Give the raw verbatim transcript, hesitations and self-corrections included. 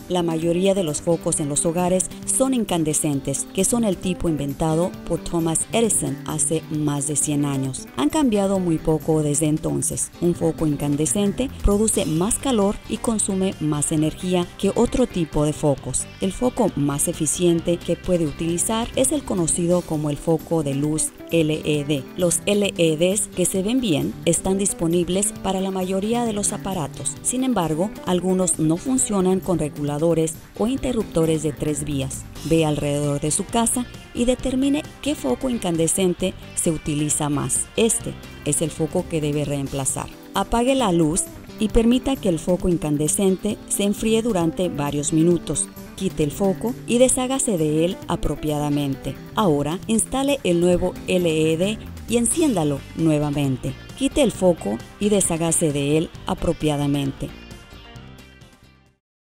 La mayoría de los focos en los hogares son incandescentes, que son el tipo inventado por Thomas Edison hace más de cien años. Han cambiado muy poco desde entonces. Un foco incandescente produce más calor y consume más energía que otro tipo de focos. El foco más eficiente que puede utilizar es el conocido como el foco de luz L E D. Los L E Ds que se ven bien están disponibles para la mayoría de los aparatos. Sin embargo, algunos no funcionan con reguladores o interruptores de tres vías. Ve alrededor de su casa y determine qué foco incandescente se utiliza más. Este es el foco que debe reemplazar. Apague la luz y permita que el foco incandescente se enfríe durante varios minutos. Quite el foco y deshágase de él apropiadamente. Ahora, instale el nuevo L E D y enciéndalo nuevamente. Quite el foco y deshágase de él apropiadamente.